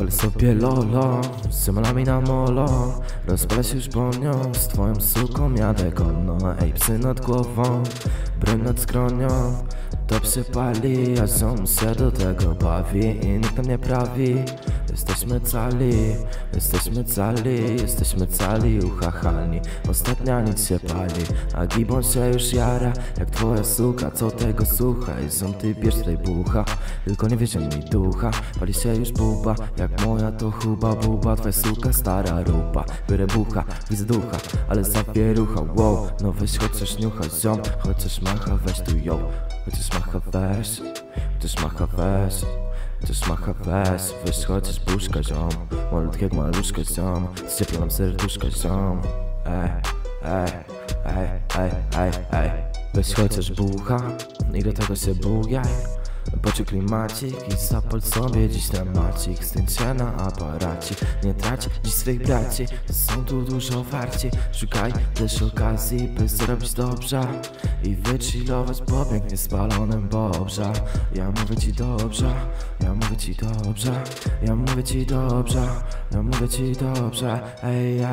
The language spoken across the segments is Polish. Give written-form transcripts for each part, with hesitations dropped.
Pal sobie lolo, z symalami na molo. Rozpala się już po nią, z twoją suką jadę konno. Ej, psy nad głową, broń nad skronią. Top się pali, a ziom się do tego bawi. I nikt nam nie prawi. Jesteśmy cali, jesteśmy cali, jesteśmy cali, uchachalni. Ostatnia nic się pali, a gibon się już jara. Jak twoja suka, co tego słuchaj? Ziom, ty bierz tej bucha, tylko nie wiezie mi ducha. Pali się już buba, jak moja to chuba buba. Twoja suka stara rupa, biorę bucha, widzę ducha, ale zawierucha, wow. No weź chociaż niucha, ziom, chociaż macha, weź tu ją. Chociaż macha, weź, chociaż macha, weź. Chociaż macha, weź chociaż puszka, ziom. Malutkiego maluszka, ziom. Zciepla nam serduszka, ziom. Ej. Weź chociaż bucha i do tego się bujaj. Poczuj klimacik i zapal sobie dziś temacik. Zdjęcia na aparacik, nie trać dziś swych braci. Są tu dużo warci, szukaj też okazji, by zrobić dobrze i wychillować po pięknie spalonym bobrze. Ja mówię ci dobrze, ja mówię ci dobrze, ja mówię ci dobrze, ja mówię ci dobrze. Ej.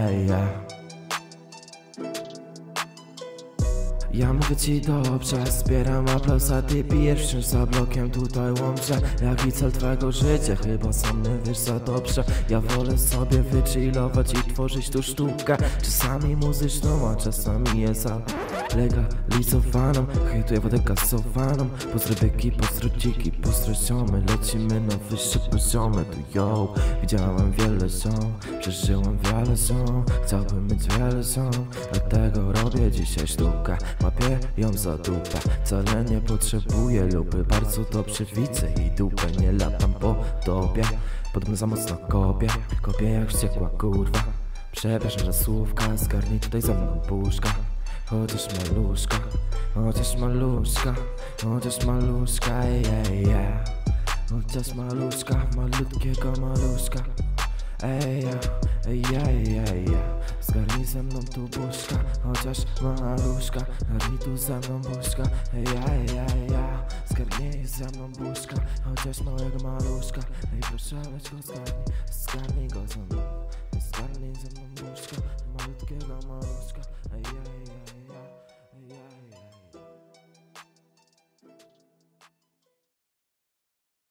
Ja mówię ci dobrze, zbieram aplauz, a ty pijesz wciąż za blokiem tutaj łączę. Jaki cel twego życia? Chyba sam nie wiesz za dobrze. Ja wolę sobie wychillować i tworzyć tu sztukę. Czasami muzyczną, a czasami jest legalizowaną. Hejtuję wodę gazowaną. Pozdro biegi, pozdro dziki, pozdro ziomy. Lecimy na wyższe poziomy, tu yo. Widziałem wiele ziom, przeżyłem wiele ziom. Chciałbym mieć wiele ziom, dlatego robię dzisiaj sztukę. Łapię ją za dupę, wcale nie potrzebuję lupy. Bardzo dobrze widzę i dupę, nie latam po tobie. Podobno za mocno kopię jak wściekła kurwa. Przepraszam za słówka, zgarnij tutaj za mną puszka. Chociaż maluszka, chociaż maluszka, chociaż maluszka, chociaż maluszka, malutkiego maluszka. Ej, zgarnij ze mną tu buźka, chociaż maluszka. Zgarnij tu ze mną buźka, zgarnij ze mną buźka, chociaż małego maluszka. Ej, proszę weź go zgarnij go ze mną. Zgarnij ze mną buźka, malutkiego maluszka.